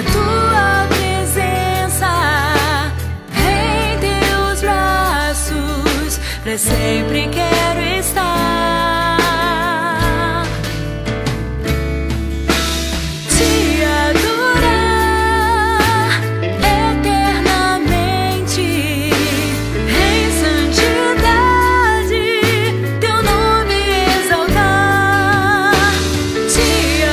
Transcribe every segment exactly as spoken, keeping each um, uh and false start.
tua presença em teus braços, pra sempre quero estar. Te adorar eternamente em santidade, teu nome exaltar. Te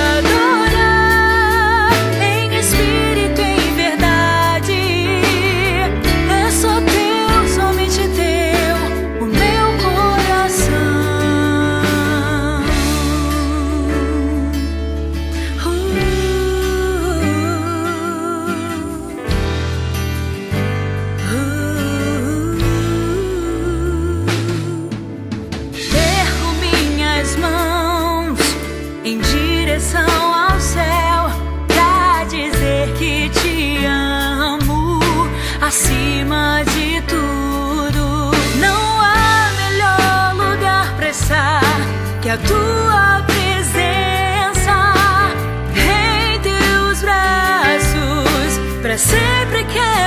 adorar em espírito e em verdade. É só teu, somente teu, o meu coração. Ergo minhas mãos em direção ao céu pra dizer que te amo acima de tudo. Não há melhor lugar pra estar que a tua presença em teus braços, pra sempre quero